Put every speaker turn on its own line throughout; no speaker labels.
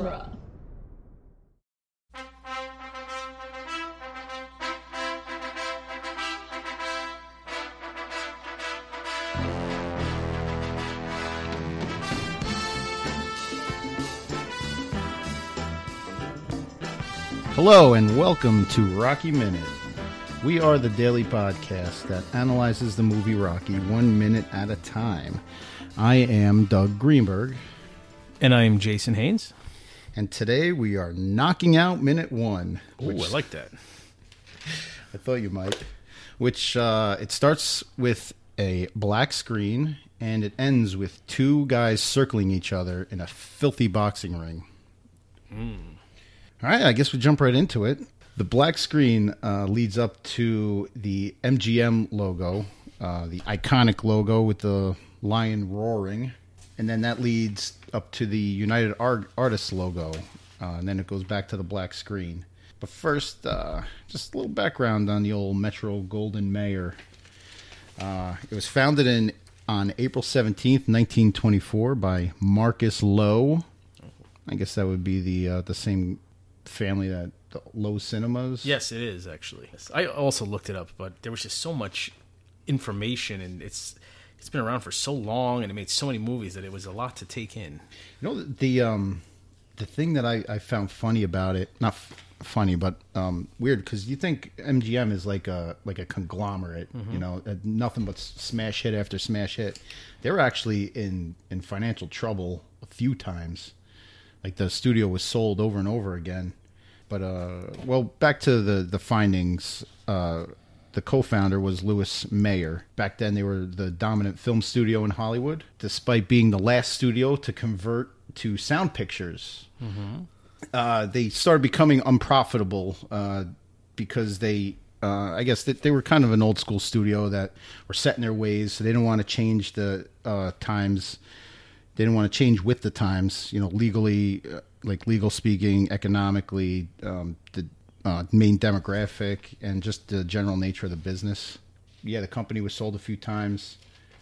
genre.
Hello and welcome to Rocky Minute. We are the daily podcast that analyzes the movie Rocky 1 minute at a time. I am Doug Greenberg.
And I am Jason Haynes.
And today we are knocking out minute 1.
Oh, I like that.
I thought you might. Which it starts with a black screen and it ends with two guys circling each other in a filthy boxing ring. All right, I guess we jump right into it. The black screen leads up to the MGM logo, the iconic logo with the lion roaring. And then that leads up to the United Artists logo. And then it goes back to the black screen. But first, just a little background on the old Metro-Goldwyn-Mayer. It was founded on April 17th, 1924 by Marcus Lowe. I guess that would be the same family that the Lowe Cinemas.
Yes, it is, actually. I also looked it up, but there was just so much information, and it's been around for so long, and it made so many movies that it was a lot to take in. You know,
the thing that I found funny about it, not funny, but weird, because you think MGM is like a conglomerate, you know, nothing but smash hit after smash hit. They were actually in financial trouble a few times. Like the studio was sold over and over again. But, well, back to the findings. The co-founder was Louis Mayer. Back then, they were the dominant film studio in Hollywood, despite being the last studio to convert to sound pictures. They started becoming unprofitable because they, I guess, they were kind of an old-school studio that were set in their ways, so they didn't want to change the times. They didn't want to change with the times, you know, legally, like legal speaking, economically, the main demographic, and just the general nature of the business. Yeah, the company was sold a few times.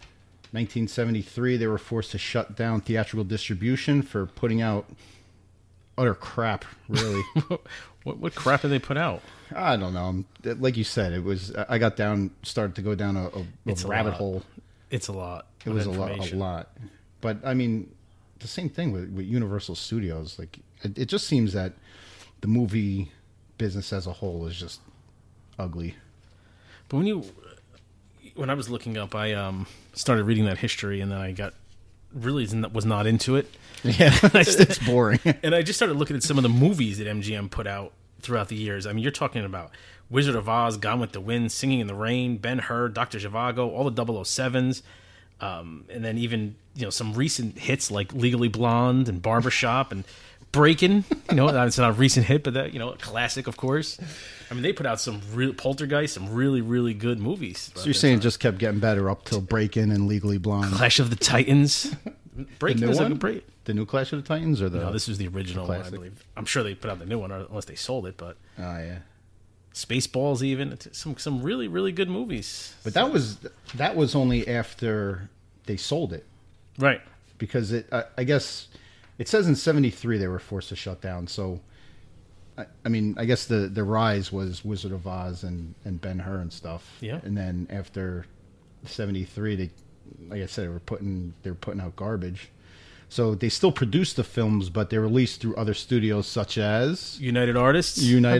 1973, they were forced to shut down theatrical distribution for putting out utter crap, really.
what crap did they put out?
I don't know. Like you said, it was. I started to go down a rabbit hole.
It's a lot.
It was a lot. But, I mean, the same thing with Universal Studios. Like, it just seems that the movie business as a whole is just ugly.
But when I was looking up, I started reading that history, and then I was not into it.
Yeah, it's boring.
And I just started looking at some of the movies that MGM put out throughout the years. I mean, you're talking about Wizard of Oz, Gone with the Wind, Singing in the Rain, Ben-Hur, Dr. Zhivago, all the 007s. And then even, you know, some recent hits like Legally Blonde and Barbershop and Breakin'. You know, it's not a recent hit, but that, you know, a classic, of course. I mean, they put out some real Poltergeist, some really, really good movies.
So you're saying it just kept getting better up till Breakin' and Legally Blonde.
Clash of the Titans.
Breakin' is like the new Clash of the Titans, or
no? This was the original one, I believe. I'm sure they put out the new one, unless they sold it. But
oh yeah.
Spaceballs, even some really, really good movies.
But that was only after they sold it,
right?
Because I guess it says in '73 they were forced to shut down. So, I mean, I guess the rise was Wizard of Oz and Ben-Hur and stuff.
Yeah.
And then after '73, they, like I said, they were putting out garbage. So they still produced the films, but they're released through other studios such as
United Artists.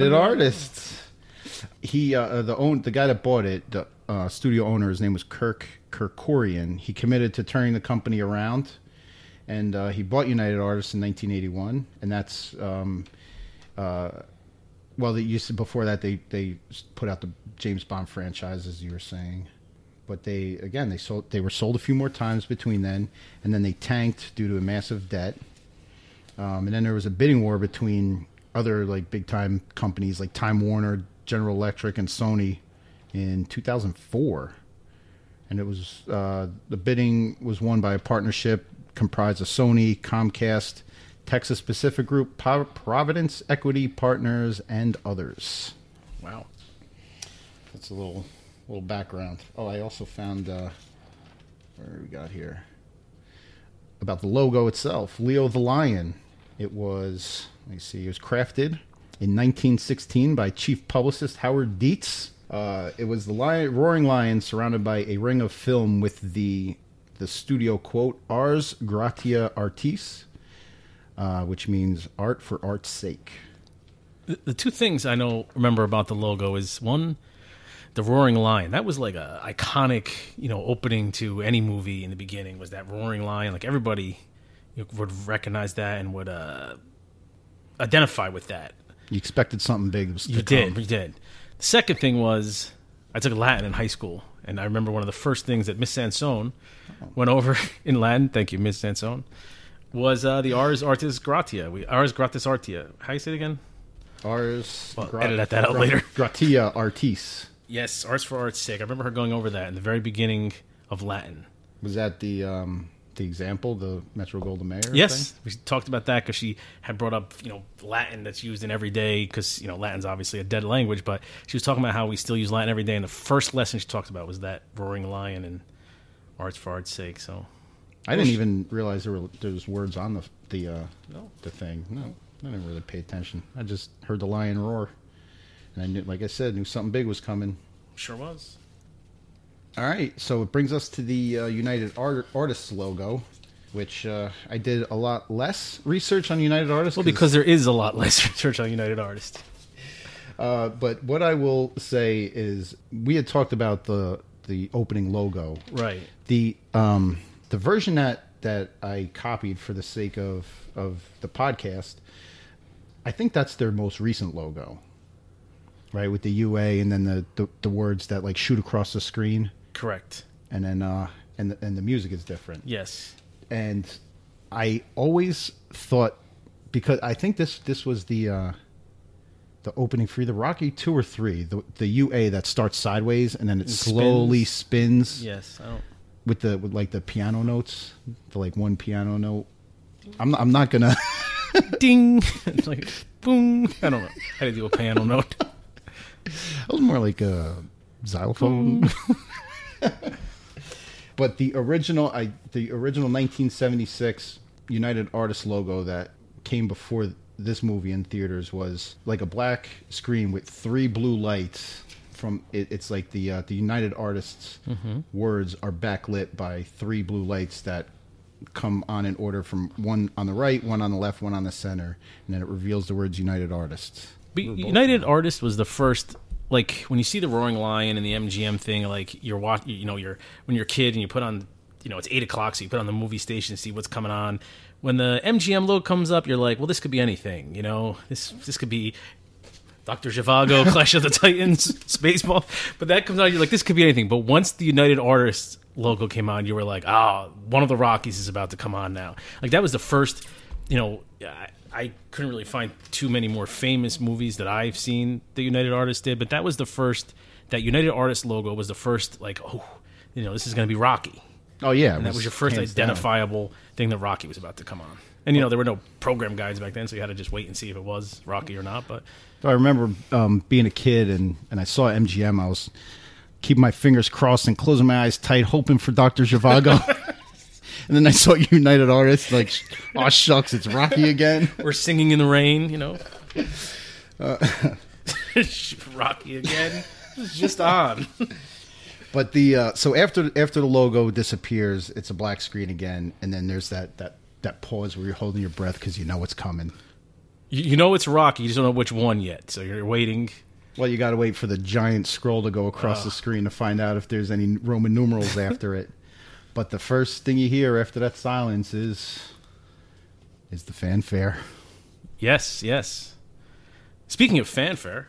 He the guy that bought it, the studio owner, his name was Kirk Kerkorian. He committed to turning the company around, and he bought United Artists in 1981. And that's well, they used to, before that they put out the James Bond franchise, as you were saying. But they were sold a few more times between then, and then they tanked due to a massive debt. And then there was a bidding war between other like big time companies like Time Warner, General Electric, and Sony in 2004. And it was the bidding was won by a partnership comprised of Sony, Comcast, Texas Pacific Group, Providence Equity Partners, and others.
Wow,
that's a little background. Oh, I also found where we got here about the logo itself. Leo the Lion It was, let me see, it was crafted in 1916 by chief publicist Howard Dietz. It was the roaring lion surrounded by a ring of film with the studio quote, Ars gratia artis, which means art for art's sake.
The two things I remember about the logo is, one, the roaring lion. That was like a iconic, opening to any movie in the beginning, was that roaring lion. Like, everybody would recognize that and would identify with that. You
expected something big to
You
come.
did. The second thing was, I took Latin in high school, and I remember one of the first things that Miss Sansone went over in Latin, thank you, Miss Sansone, was the Ars Artis Gratia. Ars Gratis Artia. How you say it again?
Ars.
Edit that out later.
Gratia Artis.
Yes, Arts for Art's sake. I remember her going over that in the very beginning of Latin.
Was that the example, the Metro-Goldwyn-Mayer
Yes,
thing?
we talked about that because she had brought up, Latin that's used in every day, because, Latin's obviously a dead language, but she was talking about how we still use Latin every day, and the first lesson she talked about was that roaring lion and arts for art's sake. So
I didn't even realize there was words on the thing. No, I didn't really pay attention. I just heard the lion roar, and I knew, like I said, knew something big was coming.
Sure was.
All right, so it brings us to the United Artists logo, which I did a lot less research on United Artists.
Well, because there is a lot less research on United Artists.
But what I will say is, we had talked about the opening logo.
Right.
The version that I copied for the sake of the podcast, I think that's their most recent logo. Right, with the UA and then the words that like shoot across the screen.
Correct.
And then and the music is different.
Yes.
And I always thought, because I think this was the opening for either Rocky 2 or 3, the UA that starts sideways and then it slowly spins.
Yes, I don't.
With like the piano notes, the like one piano note. I'm not gonna
ding. It's like boom. I don't know how to do a piano note.
It was more like a xylophone. But the original 1976 United Artists logo that came before this movie in theaters was like a black screen with 3 blue lights. From it's like the United Artists words are backlit by 3 blue lights that come on in order from one on the right, one on the left, one on the center, and then it reveals the words United Artists.
But United Artists was the first, like, when you see the Roaring Lion and the MGM thing, like, when you're a kid and you put on, it's 8 o'clock, so you put on the movie station to see what's coming on. When the MGM logo comes up, you're like, well, this could be anything, this could be Dr. Zhivago, Clash of the Titans, Spaceball. But that comes out, you're like, this could be anything. But once the United Artists logo came on, you were like, one of the Rockies is about to come on now. Like, that was the first, I couldn't really find too many more famous movies that I've seen that United Artists did, but that was the first, that United Artists logo was the first, like, this is going to be Rocky.
Oh, yeah.
And that was your first identifiable thing that Rocky was about to come on. And, there were no program guides back then, so you had to just wait and see if it was Rocky or not. But
I remember being a kid, and I saw MGM. I was keeping my fingers crossed and closing my eyes tight, hoping for Dr. Zhivago. And then I saw United Artists, like, oh, shucks, it's Rocky again.
We're singing in the rain, Rocky again. It's just on.
But so after the logo disappears, it's a black screen again, and then there's that pause where you're holding your breath because you know what's coming.
You know it's Rocky, you just don't know which one yet, so you're waiting.
Well, you got to wait for the giant scroll to go across the screen to find out if there's any Roman numerals after it. But the first thing you hear after that silence is the fanfare.
Yes. Speaking of fanfare,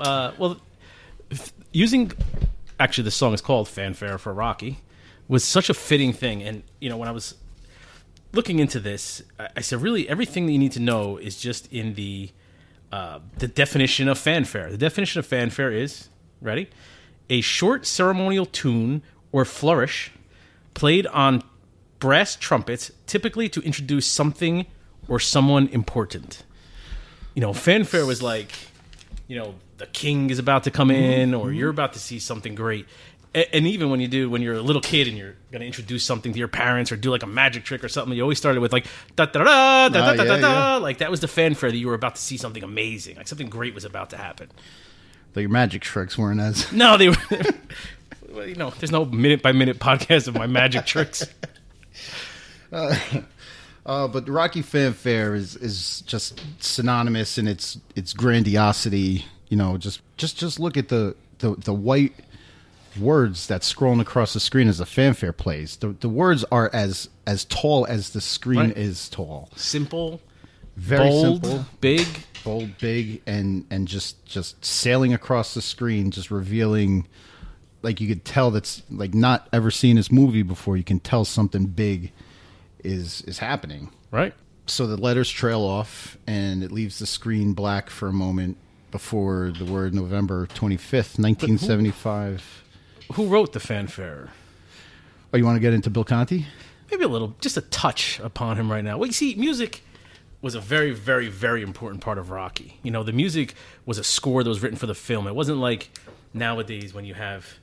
using, actually the song is called Fanfare for Rocky, was such a fitting thing. And, when I was looking into this, I said, really, everything that you need to know is just in the definition of fanfare. The definition of fanfare is, ready? A short ceremonial tune or flourish played on brass trumpets, typically to introduce something or someone important. Fanfare was like, the king is about to come in, or you're about to see something great. And even when you're a little kid and you're going to introduce something to your parents or do like a magic trick or something, you always started with like da da da da da da da da. Like that was the fanfare that you were about to see something amazing, like something great was about to happen.
Though your magic tricks weren't as...
No, they were... there's no minute-by-minute podcast of my magic tricks.
But the Rocky fanfare is just synonymous in its grandiosity. Just look at the white words that's scrolling across the screen as the fanfare plays. The words are as tall as the screen is tall.
Simple,
very
bold,
simple,
bold,
big, and just sailing across the screen, just revealing. Like you could tell that's like not ever seen this movie before. You can tell something big is happening.
Right.
So the letters trail off, and it leaves the screen black for a moment before the word November 25th, 1975.
Who wrote the fanfare?
Oh, you want to get into Bill Conti?
Maybe a little, just a touch upon him right now. Well, you see, music was a very, very, very important part of Rocky. The music was a score that was written for the film. It wasn't like nowadays when you have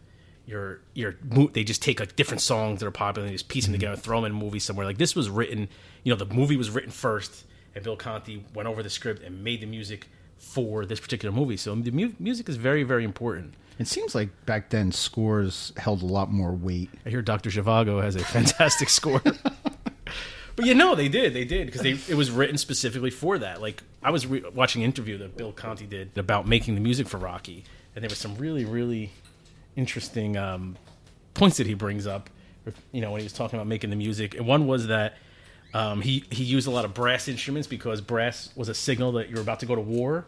they just take like different songs that are popular and they just piece them together, throw them in a movie somewhere. Like this was written, the movie was written first, and Bill Conti went over the script and made the music for this particular movie. So the music is very, very important.
It seems like back then scores held a lot more weight.
I hear Dr. Zhivago has a fantastic score. But they did because it was written specifically for that. Like I was watching an interview that Bill Conti did about making the music for Rocky, and there was some really, really interesting points that he brings up, when he was talking about making the music. And one was that he used a lot of brass instruments because brass was a signal that you're about to go to war.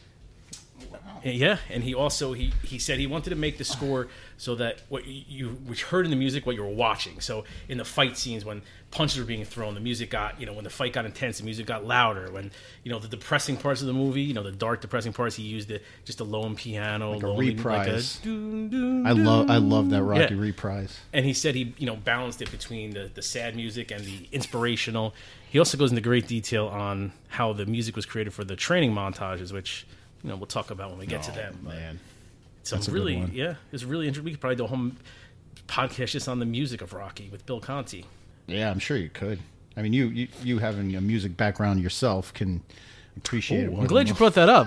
Yeah, and he also he said he wanted to make the score so that what you heard in the music, what you were watching. So in the fight scenes, when punches were being thrown, the music got, when the fight got intense, the music got louder. When the depressing parts of the movie, the dark depressing parts, he used just a lone piano,
like a reprise.
Like
I love that Rocky reprise.
And he said he balanced it between the sad music and the inspirational. He also goes into great detail on how the music was created for the training montages, which we'll talk about when we get to them.
Man,
so it's really, it's really interesting. We could probably do a whole podcast just on the music of Rocky with Bill Conti.
Yeah, I'm sure you could. I mean, you having a music background yourself can appreciate it.
I'm glad you brought that up.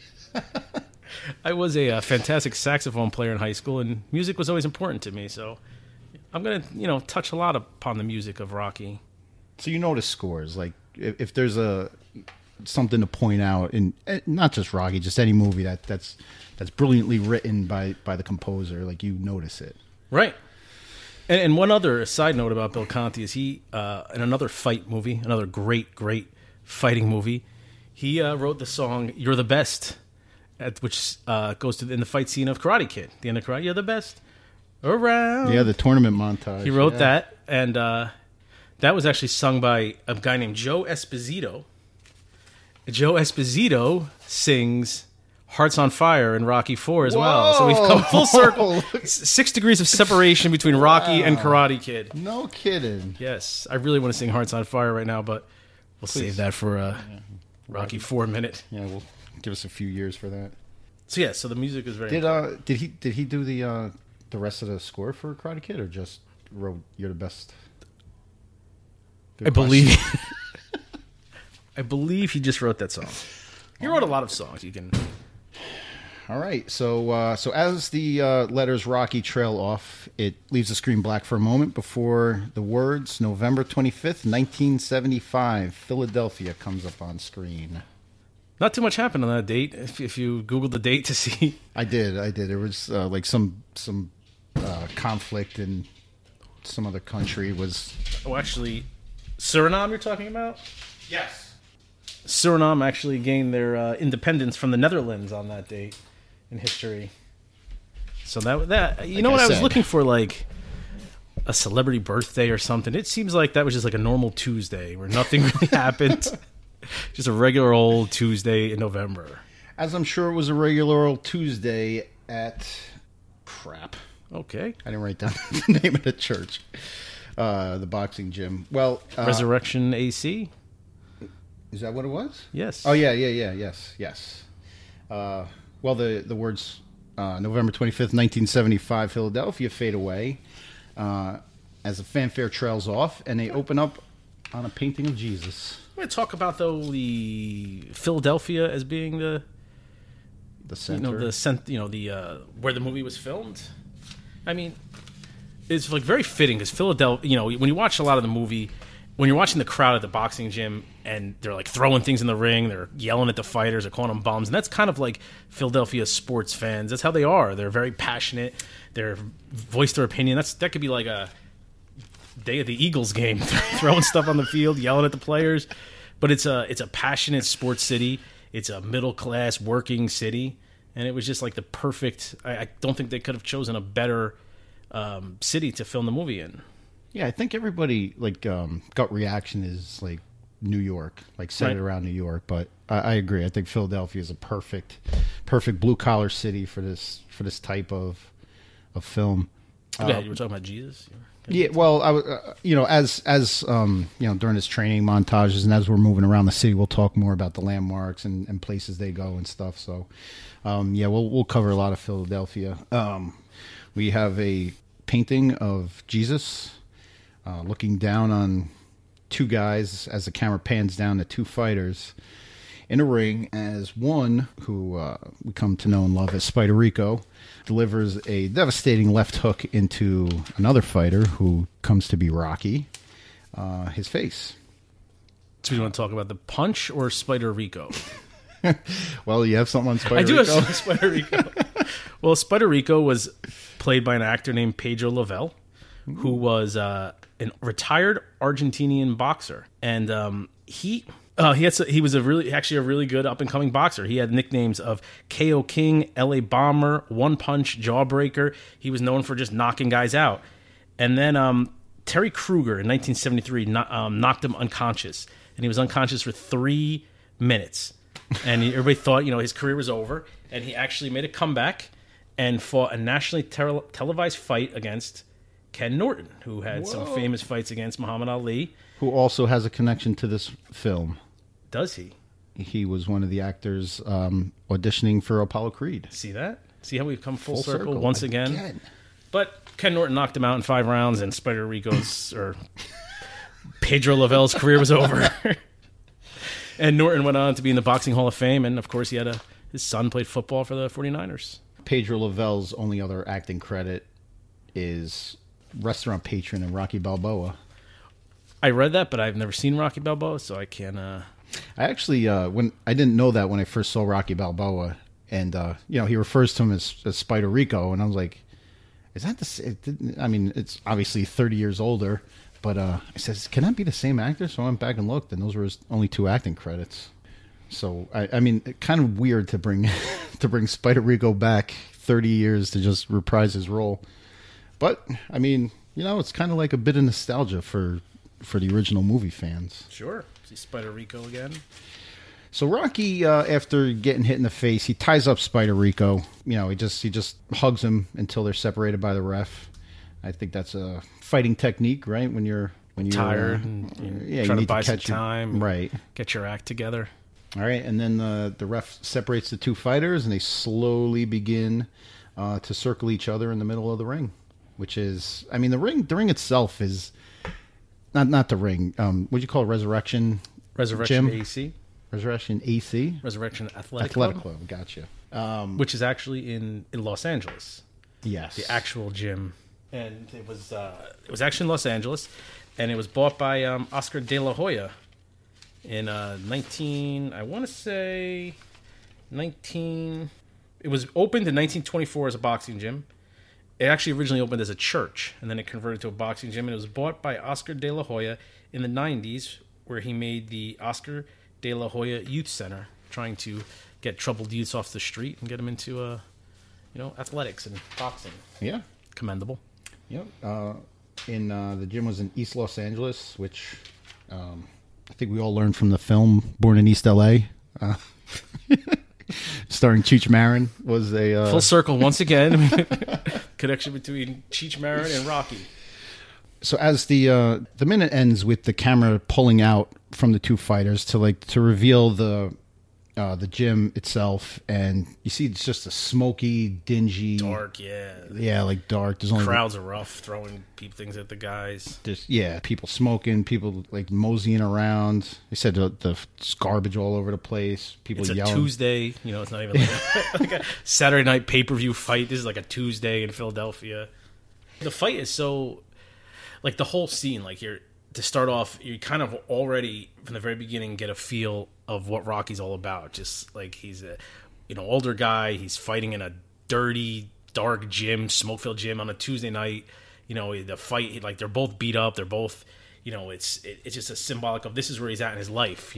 I was a fantastic saxophone player in high school, and music was always important to me. So I'm going to, touch a lot upon the music of Rocky.
So you notice scores, like if there's something to point out in not just Rocky, just any movie that's brilliantly written by the composer, like you notice it,
right? And one other side note about Bill Conti is he in another fight movie, another great fighting movie, he wrote the song "You're the Best," which goes in the fight scene of Karate Kid. The end of Karate, "You're the best around."
Yeah, the tournament montage.
He wrote that, and that was actually sung by a guy named Joe Esposito. Joe Esposito sings Hearts on Fire in Rocky 4 as well. So we've come full circle. 6 degrees of separation between Rocky and Karate Kid.
No kidding.
Yes. I really want to sing Hearts on Fire right now, but we'll save that for a Rocky 4 minute.
Yeah, we'll give us a few years for that.
So so the music is very important.
Did he do the rest of the score for Karate Kid, or just wrote "You're the Best"?
I believe I believe he just wrote that song. He wrote a lot of songs. You can.
All right. So as the letters Rocky trail off, it leaves the screen black for a moment before the words November 25th, 1975, Philadelphia comes up on screen.
Not too much happened on that date. If you Googled the date to see,
I did. There was like some conflict in some other country. Was
actually Suriname. You're talking about?
Yes.
Suriname actually gained their independence from the Netherlands on that date in history. So that you know what I was looking for, like a celebrity birthday or something. It seems like that was just like a normal Tuesday where nothing really happened. Just a regular old Tuesday in November.
As I'm sure it was a regular old Tuesday at crap.
Okay.
I didn't write down the name of the church. The boxing gym. Well,
Resurrection AC?
Is that what it was?
Yes.
Oh, yeah, yes. Well, the words November 25th, 1975, Philadelphia fade away as the fanfare trails off, and they open up on a painting of Jesus.
I'm going to talk about, though, the Philadelphia as being the center. Where the movie was filmed. I mean, it's like very fitting because Philadelphia, when you watch a lot of the movie, when you're watching the crowd at the boxing gym and they're like throwing things in the ring, they're yelling at the fighters, they're calling them bums, and that's kind of like Philadelphia sports fans. That's how they are. They're very passionate. They're voice their opinion. That could be like a day of the Eagles game, throwing stuff on the field, yelling at the players. But it's a passionate sports city. It's a middle class working city, and it was just like the perfect. I don't think they could have chosen a better city to film the movie in.
Yeah, I think everybody gut reaction is like New York, like centered around New York. But I agree. I think Philadelphia is a perfect blue collar city for this type of film.
You were talking about Jesus.
Yeah, well, I was, as during this training montages and as we're moving around the city, we'll talk more about the landmarks and places they go and stuff. So, we'll cover a lot of Philadelphia. We have a painting of Jesus looking down on two guys as the camera pans down to two fighters in a ring, as one who we come to know and love as Spider Rico delivers a devastating left hook into another fighter who comes to be Rocky, his face.
So you want to talk about the punch or Spider Rico?
Well, you have something on Spider Rico?
I do have something on Spider Rico. Well, Spider Rico was played by an actor named Pedro Lavelle, who was a retired Argentinian boxer, and he was a really good up and coming boxer. He had nicknames of KO King, LA Bomber, One Punch, Jawbreaker. He was known for just knocking guys out. And then Terry Kruger in 1973 knocked him unconscious, and he was unconscious for 3 minutes. And everybody thought his career was over, and he actually made a comeback and fought a nationally televised fight against Ken Norton, who had some famous fights against Muhammad Ali.
Who also has a connection to this film.
Does he?
He was one of the actors auditioning for Apollo Creed.
See that? See how we've come full circle once again? But Ken Norton knocked him out in 5 rounds, and Spider Rico's or Pedro Lavelle's career was over. And Norton went on to be in the Boxing Hall of Fame, and of course his son played football for the 49ers.
Pedro Lavelle's only other acting credit is restaurant patron in Rocky Balboa.
I read that, but I've never seen Rocky Balboa, so I can't. I
actually, when I didn't know that when I first saw Rocky Balboa, and he refers to him as Spider Rico, and I was like, "Is that the?" I mean, it's obviously 30 years older, but I says, "Can that be the same actor?" So I went back and looked, and those were his only 2 acting credits. So I mean, kind of weird to bring Spider Rico back 30 years to just reprise his role, but I mean, it's kind of like a bit of nostalgia for the original movie fans.
Sure. See Spider Rico again.
So Rocky, after getting hit in the face, he ties up Spider Rico. He just hugs him until they're separated by the ref. I think that's a fighting technique, right? When you're
tired, and trying to buy some time,
right?
Get your act together.
All right, and then the ref separates the 2 fighters, and they slowly begin to circle each other in the middle of the ring, which is, I mean, the ring itself is. Not the ring. What do you call it? Resurrection
Resurrection
gym?
AC.
Resurrection AC.
Resurrection Athletic
Club. Gotcha.
Which is actually in Los Angeles.
Yes.
The actual gym, and it was actually in Los Angeles, and it was bought by Oscar De La Hoya in 19. I want to say 19. It was opened in 1924 as a boxing gym. It actually originally opened as a church, and then it converted to a boxing gym, and it was bought by Oscar De La Hoya in the 90s, where he made the Oscar De La Hoya Youth Center, trying to get troubled youths off the street and get them into, athletics and boxing.
Yeah.
Commendable.
Yep. The gym was in East Los Angeles, which I think we all learned from the film Born in East L.A., starring Cheech Marin, was a...
Full circle once again. Connection between Cheech Marin and Rocky.
So as the minute ends with the camera pulling out from the 2 fighters to reveal the the gym itself, and you see it's just a smoky, dingy,
dark,
like dark. There's only
crowds are rough, throwing things at the guys.
People smoking, people like moseying around. They said there's garbage all over the place. People
it's
yelling.
It's a Tuesday, it's not even like a Saturday night pay-per-view fight. This is like a Tuesday in Philadelphia. The fight is so, like the whole scene, like to start off, you kind of already from the very beginning get a feel of what Rocky's all about. Just like he's a older guy, he's fighting in a dirty, dark gym, smoke-filled gym on a Tuesday night. The fight, like they're both beat up, they're both, it's just a symbolic of this is where he's at in his life.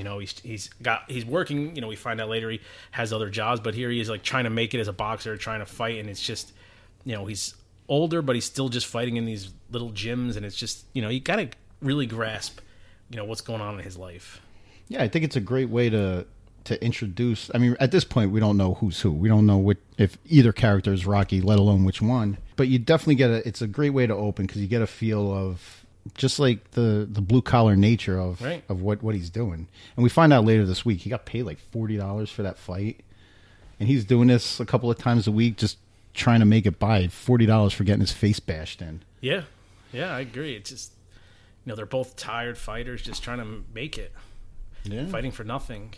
He's working. We find out later he has other jobs, but here he is like trying to make it as a boxer, trying to fight, and it's just, he's older, but he's still just fighting in these little gyms, and it's just, you gotta really grasp, what's going on in his life.
Yeah, I think it's a great way to introduce. I mean, at this point, we don't know who's who. We don't know if either character is Rocky, let alone which one. But you definitely it's a great way to open because you get a feel of just like the blue collar nature of what he's doing. And we find out later this week he got paid like $40 for that fight, and he's doing this a couple of times a week, just trying to make it by. $40 for getting his face bashed in.
Yeah, I agree. It's just they're both tired fighters, just trying to make it. Yeah. Fighting for nothing.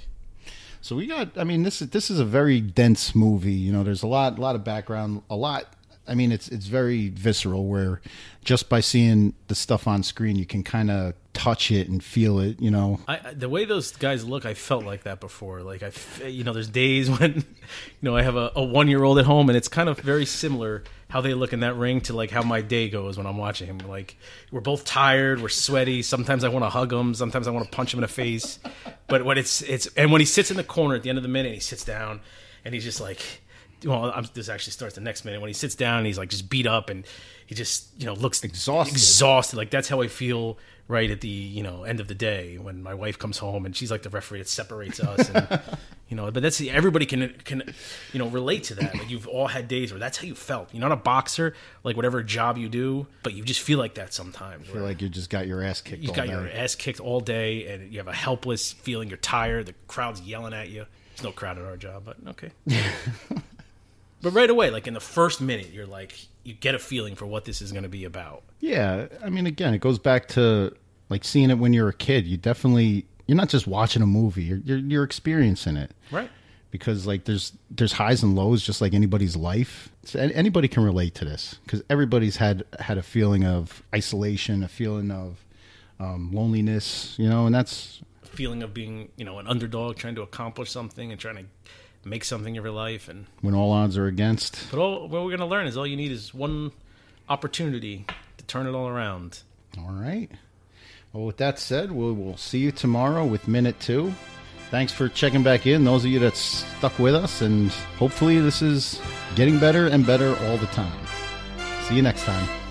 So we got, I mean, this is a very dense movie. There's a lot of background, I mean, it's very visceral where just by seeing the stuff on screen, you can kind of touch it and feel it,
the way those guys look, I felt like that before. Like, there's days when, I have a 1-year-old at home, and it's kind of very similar how they look in that ring to like how my day goes when I'm watching him. Like, we're both tired, we're sweaty. Sometimes I want to hug him, sometimes I want to punch him in the face. But when and when he sits in the corner at the end of the minute, he sits down and he's just like, this actually starts the next minute when he sits down and he's like just beat up and he just looks exhausted. Like, that's how I feel right at the end of the day when my wife comes home and she's like the referee that separates us. And, but that's everybody can relate to that. Like, you've all had days where that's how you felt. You're not a boxer, like whatever job you do, but you just feel like that sometimes.
You feel like you just got your ass kicked.
Your ass kicked all day, and you have a helpless feeling. You're tired. The crowd's yelling at you. There's no crowd at our job, but okay. But right away, like in the first minute, you're like, you get a feeling for what this is going to be about. Yeah,
I mean, again, it goes back to like seeing it when you're a kid. You're not just watching a movie; you're experiencing it,
right?
Because like there's highs and lows, just like anybody's life. So anybody can relate to this because everybody's had a feeling of isolation, a feeling of loneliness, and that's
a feeling of being, an underdog, trying to accomplish something and trying to make something of your life, and when
all odds are against.
But what we're going to learn is all you need is one opportunity to turn it all around.
All right. Well, with that said, we'll see you tomorrow with Minute 2. Thanks for checking back in, those of you that stuck with us, and hopefully this is getting better and better all the time. See you next time.